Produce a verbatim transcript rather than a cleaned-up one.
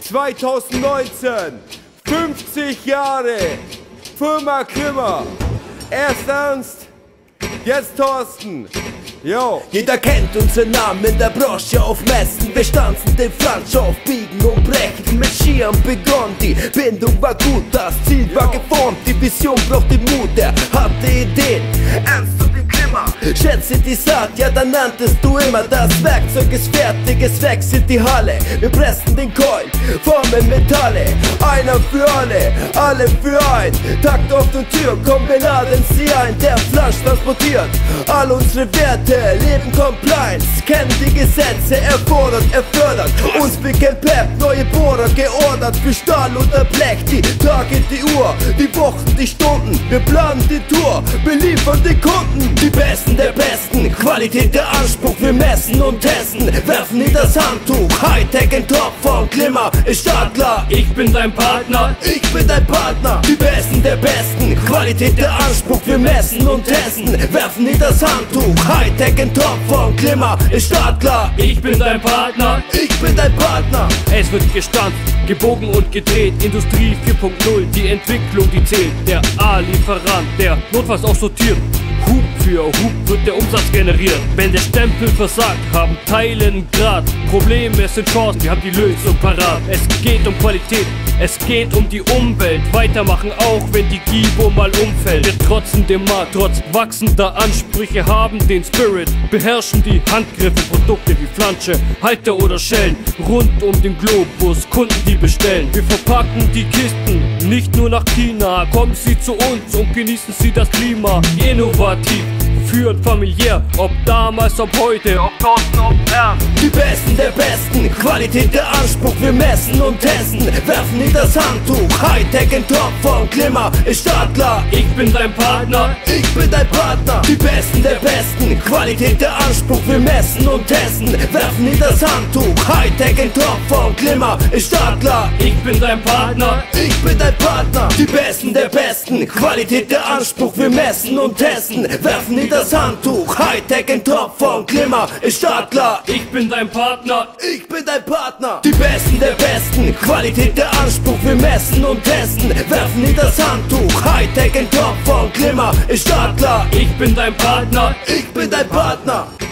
zweitausendneunzehn, fünfzig Jahre, Firma Klimmer. Erst Ernst, jetzt Thorsten. Yo. Jeder kennt unseren Namen in der Branche auf Messen. Wir stanzen den Flansch auf Biegen und Brechen. Mit Skiern begonnen, die Bindung war gut, das Ziel war geformt. Die Vision braucht den Mut, er hatte Ideen. Ernst und den Klimmer, schätze die Saat, ja dann nanntest du immer. Das Werkzeug ist fertig, es wechselt die Halle. Wir pressen den Coil, formen Metalle. Einer für alle, alle für ein. Takt auf der Tür, komm wir laden sie ein. Der Flansch transportiert all unsere Werte. Leben Compliance, kennen die Gesetze, erfordert, erfördert. Uns beginnt Pep, neue Bohrer geordert. Für Stahl oder Blech, die Tage, die Uhr, die Wochen, die Stunden. Wir planen die Tour, beliefern die Kunden. Die Besten der Besten, Qualität der Anspruch. Wir messen und testen, werfen in das Handtuch. Hightech in Topform, Klimmer ist startklar. Ich bin dein Partner, ich bin dein Partner. Die Besten der Besten, Qualität der Anspruch. Wir messen und testen, werfen in das Handtuch. Hightech in Topform, Klimmer ist startklar. Ich bin dein Partner, ich bin dein Partner. Es wird gestanzt, gebogen und gedreht. Industrie vier Punkt null, die Entwicklung, die zählt. Der A-Lieferant, der notfalls auch sortiert. Hub für Hub wird der Umsatz generiert. Wenn der Stempel versagt, haben Teile einen Grad. Probleme sind Chancen, wir haben die Lösung parat. Es geht um Qualität, es geht um die Umwelt. Weitermachen auch, wenn die Gibo mal umfällt. Wir trotzen dem Markt, trotz wachsender Ansprüche, haben den Spirit, beherrschen die Handgriffe, Produkte wie Flansche, Halter oder Schellen. Rund um den Globus, Kunden die bestellen. Wir verpacken die Kisten, nicht nur nach China. Kommen sie zu uns und genießen sie das Klima. Innovativ, führend familiär, ob damals, ob heute, ob Thorsten, ob Ernst. Die Besten der Besten, Qualität der Anspruch. Wir messen und testen, werfen in das Handtuch. Hightech in Topform, Klimmer ist startklar. Ich bin dein Partner, ich bin dein Partner. Die Besten der Besten, Qualität der Anspruch. Wir messen und testen, werfen in das Handtuch. Hightech in Topform, Klimmer ist startklar. Ich bin dein Partner, ich bin dein Partner. Die Besten der Besten, Qualität der Anspruch. Wir messen und testen, werfen in das Handtuch. Hightech in Topform, Klimmer ist startklar. Ich bin dein Partner, ich bin dein Partner. Die Besten der Besten, Qualität der Anspruch. Wir messen und testen, werfen in das Handtuch. Hightech in Topform, Klimmer ist startklar. Ich bin dein Partner, ich bin dein Partner.